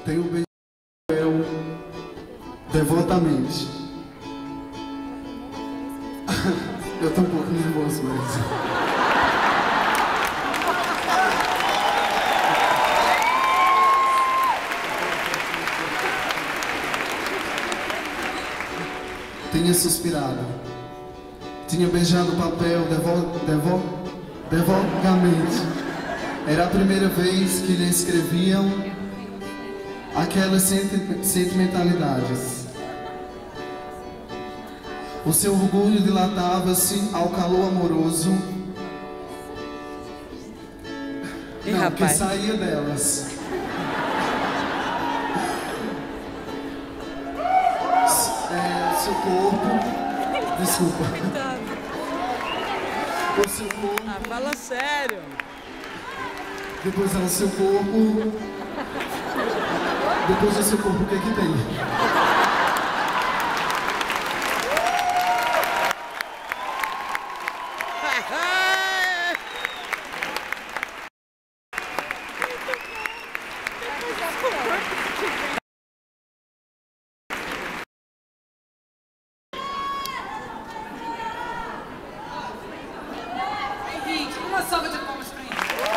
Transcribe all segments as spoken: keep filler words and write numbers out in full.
tenho beijado Rafael devotamente. Eu tô um pouco nervoso, mas... Tinha suspirado, tinha beijado o papel devo, devo, devotamente. Era a primeira vez que lhe escreviam aquelas sentimentalidades. O seu orgulho dilatava-se ao calor amoroso e não, rapaz. que saía delas. Seu corpo, desculpa. O seu corpo. Ah, fala sério. Depois ela, seu corpo. Depois do seu corpo, o que é que tem? Uma salva de palmas para ele.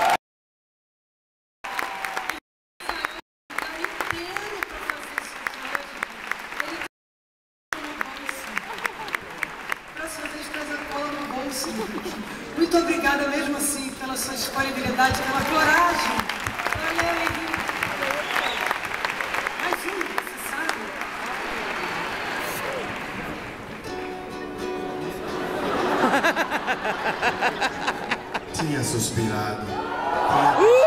Próxima vez traz a cola no bolso. Muito obrigada mesmo assim pela sua disponibilidade, pela coragem. Valeu, Henrique. Mais um, você sabe? Tinha suspirado, tinha uh!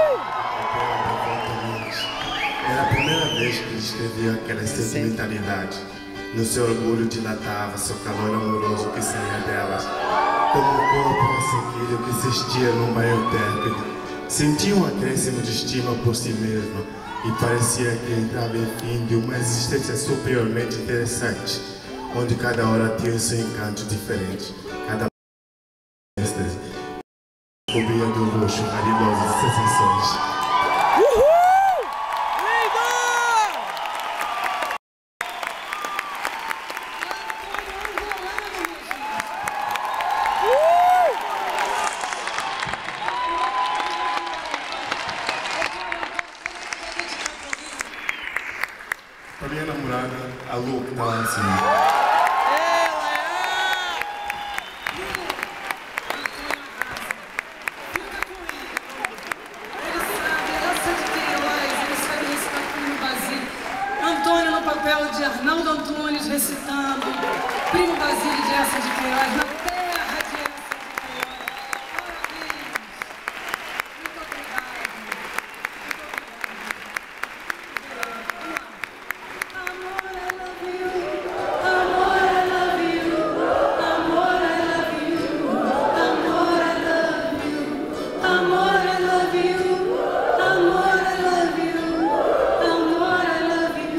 Era a primeira vez que escrevia aquela sentimentalidade. No seu orgulho dilatava seu calor amoroso que saía delas, como um corpo ressequido que se estia num banho térpico. Sentia um acréscimo de estima por si mesma e parecia que entrava em fim de uma existência superiormente interessante, onde cada hora tinha o seu encanto diferente. Cada cobria do luxo, marilosas sensações. Uhul! Lindo! Uh! Pra minha namorada, a Lu, que tá lá em cima. Antônio no papel de Arnaldo Antunes recitando Primo Basílio de Essa de Queiroz na terra de Essa de Queiroz. Parabéns. Muito obrigada. Amor, I love you. Amor, I love you. Amor, I love you. Amor, I love you. Amor, I love you. Amor, I love you. Amor, I love you.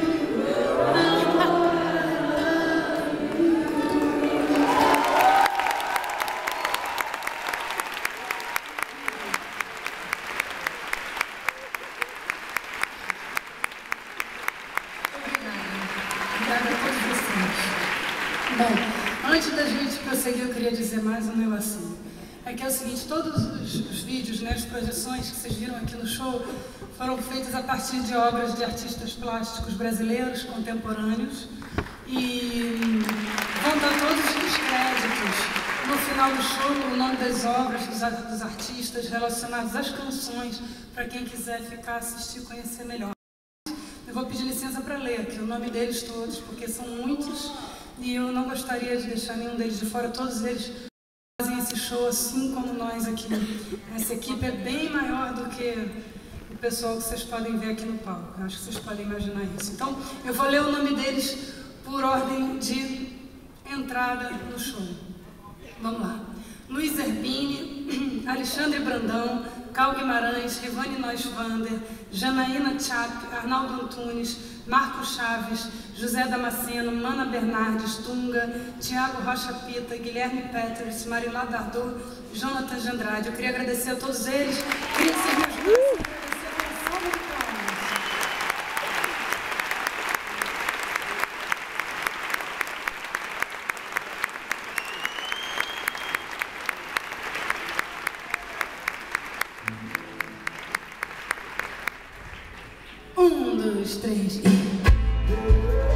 Obrigada a todos vocês. Bom, antes da gente prosseguir, eu queria dizer mais um negocinho. É que é o seguinte, todos os, os vídeos, né, as projeções que vocês viram aqui no show foram feitas a partir de obras de artistas plásticos brasileiros contemporâneos e vão dar todos os créditos no final do show, o nome das obras, dos, dos artistas relacionados às canções, para quem quiser ficar, assistir e conhecer melhor. Eu vou pedir licença para ler aqui o nome deles todos, porque são muitos e eu não gostaria de deixar nenhum deles de fora. Todos eles fazem esse show assim como nós aqui. Essa equipe é bem maior do que o pessoal que vocês podem ver aqui no palco. Eu acho que vocês podem imaginar isso. Então, eu vou ler o nome deles por ordem de entrada no show. Vamos lá. Luiz Zerbini, Alexandre Brandão, Cal Guimarães, Rivane Noisvander, Janaína Chap, Arnaldo Antunes, Marcos Chaves, José Damasceno, Mana Bernardes, Tunga, Tiago Rocha Pita, Guilherme Peters, Marilá Dardot, Jonathan de Andrade. Eu queria agradecer a todos eles. Queria que vocês me ajudassem a agradecer a salva de palmas. Um, dois, três e...